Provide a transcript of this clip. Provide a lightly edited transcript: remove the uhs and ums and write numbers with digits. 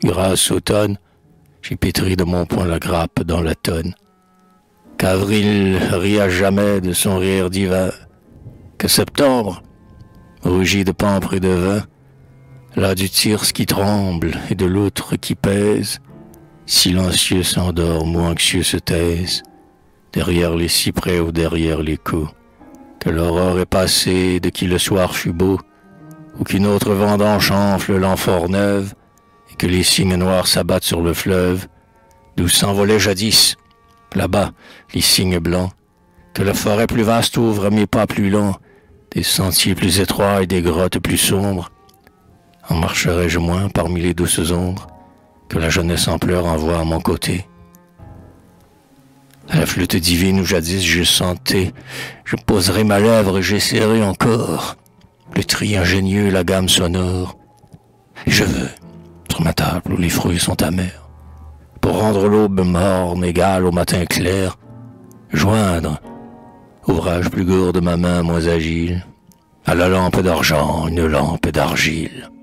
grâce automne, j'ai pétri de mon poing la grappe dans la tonne. Qu'avril rit à jamais de son rire divin, que septembre, rougi de pampre et de vin, là du tirse qui tremble et de l'autre qui pèse, silencieux s'endorme ou anxieux se taise, derrière les cyprès ou derrière l'écho, que l'aurore est passée, de qui le soir fut beau, ou qu'une autre vendange enfle l'amphore neuve, et que les cygnes noirs s'abattent sur le fleuve, d'où s'envolaient jadis, là-bas, les cygnes blancs, que la forêt plus vaste ouvre à mes pas plus lents, des sentiers plus étroits et des grottes plus sombres. En marcherai-je moins parmi les douces ombres, que la jeunesse en pleurs envoie à mon côté? À la flûte divine où jadis je sentais, je poserai ma lèvre et j'essaierai encore le tri ingénieux, la gamme sonore. Et je veux, sur ma table où les fruits sont amers, pour rendre l'aube morne égale au matin clair, joindre, ouvrage plus gourde de ma main moins agile, à la lampe d'argent une lampe d'argile.